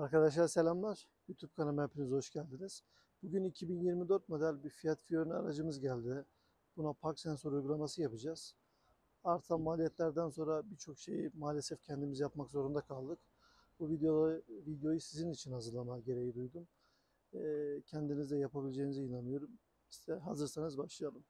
Arkadaşlar selamlar. YouTube kanalıma hepiniz hoş geldiniz. Bugün 2024 model bir Fiat Fiorino aracımız geldi. Buna park sensör uygulaması yapacağız. Artan maliyetlerden sonra birçok şeyi maalesef kendimiz yapmak zorunda kaldık. Bu videoyu sizin için hazırlama gereği duydum. Kendiniz de yapabileceğinize inanıyorum. İşte hazırsanız başlayalım.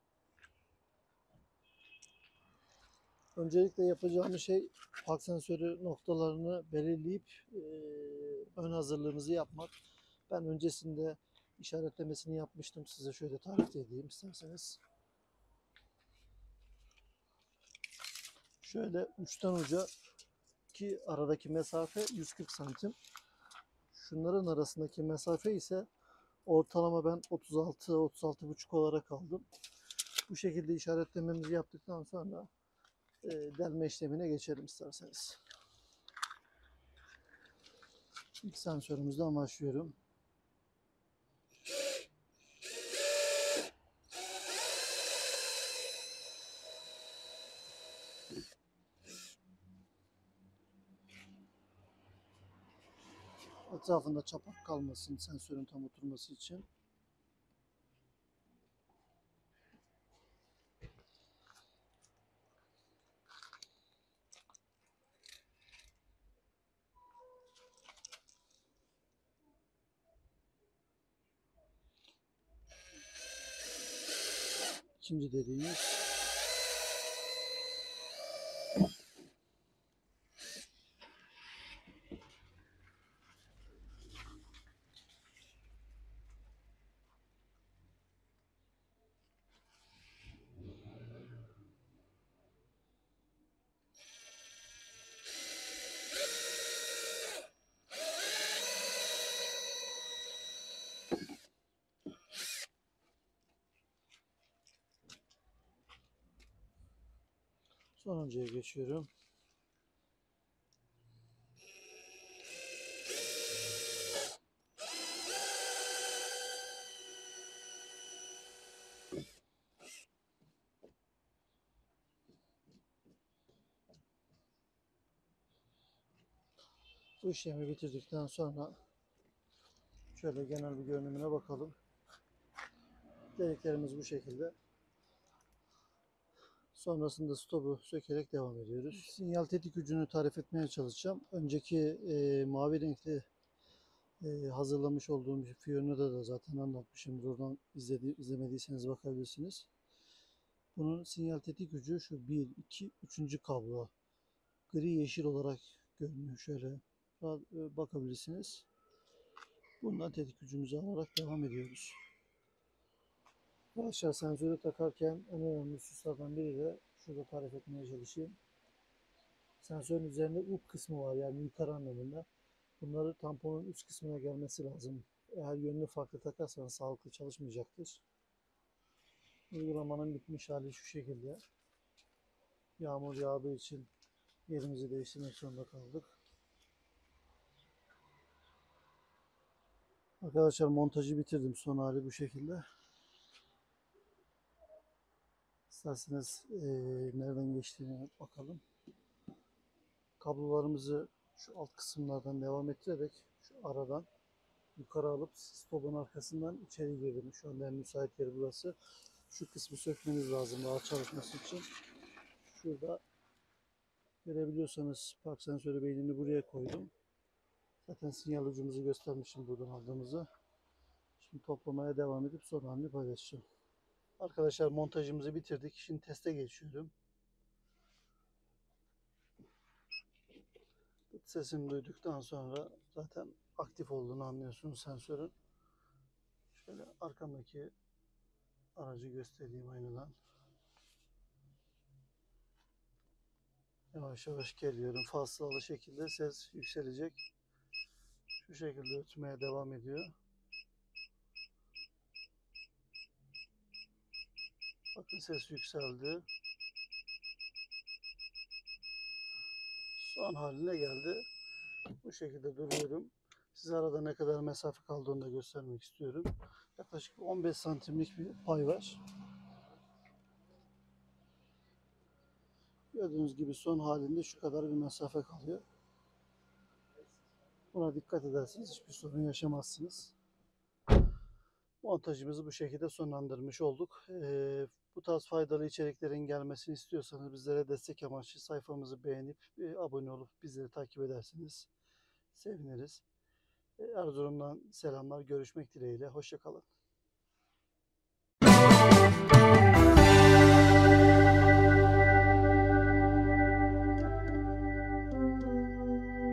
Öncelikle yapacağımız şey park sensörü noktalarını belirleyip ön hazırlığımızı yapmak. Ben öncesinde işaretlemesini yapmıştım. Size şöyle tarif edeyim isterseniz. Şöyle uçtan uca ki aradaki mesafe 140 santim. Şunların arasındaki mesafe ise ortalama ben 36-36,5 olarak aldım. Bu şekilde işaretlememizi yaptıktan sonra delme işlemine geçelim isterseniz. İlk sensörümüzden başlıyorum. Etrafında çapak kalmasın sensörün tam oturması için. İkinci dediğimiz. Sonuncuya geçiyorum. Bu işlemi bitirdikten sonra şöyle genel bir görünümüne bakalım. Deliklerimiz bu şekilde. Sonrasında stopu sökerek devam ediyoruz. Sinyal tetik ucunu tarif etmeye çalışacağım. Önceki mavi renkli hazırlamış olduğum Fiorino'da da zaten anlatmışım. Oradan izlemediyseniz bakabilirsiniz. Bunun sinyal tetik ucu şu 1, 2, 3. kablo. Gri yeşil olarak görünüyor. Şöyle bakabilirsiniz. Bundan tetik ucumuzu alarak devam ediyoruz. Arkadaşlar sensörü takarken en önemli hususlardan biri de şurada tarif etmeye çalışayım. Sensörün üzerinde up kısmı var, yani yukarı anlamında. Bunları tamponun üst kısmına gelmesi lazım. Eğer yönünü farklı takarsanız sağlıklı çalışmayacaktır. Uygulamanın bitmiş hali şu şekilde. Yağmur yağdığı için yerimizi değiştirmek zorunda kaldık. Arkadaşlar montajı bitirdim. Son hali bu şekilde. İsterseniz nereden geçtiğine bakalım. Kablolarımızı şu alt kısımlardan devam ettirerek şu aradan yukarı alıp stopun arkasından içeri girdim. Şu anda en müsait yeri burası. Şu kısmı sökmeniz lazım rahat çalışması için. Şurada görebiliyorsanız park sensörü beynini buraya koydum. Zaten sinyal ucumuzu göstermişim buradan aldığımızı. Şimdi toplamaya devam edip son halini paylaşacağım. Arkadaşlar montajımızı bitirdik. Şimdi teste geçiyorum. Sesini duyduktan sonra zaten aktif olduğunu anlıyorsunuz sensörün. Şöyle arkamdaki aracı göstereyim aynadan. Yavaş yavaş geliyorum. Fasılalı şekilde ses yükselecek. Şu şekilde ötmeye devam ediyor. Bakın ses yükseldi. Son haline geldi. Bu şekilde duruyorum. Size arada ne kadar mesafe kaldığını da göstermek istiyorum. Yaklaşık 15 santimlik bir pay var. Gördüğünüz gibi son halinde şu kadar bir mesafe kalıyor. Buna dikkat ederseniz hiçbir sorun yaşamazsınız. Montajımızı bu şekilde sonlandırmış olduk. Bu tarz faydalı içeriklerin gelmesini istiyorsanız bizlere destek amaçlı sayfamızı beğenip abone olup bizleri takip ederseniz seviniriz. Erzurum'dan selamlar. Görüşmek dileğiyle. Hoşça kalın.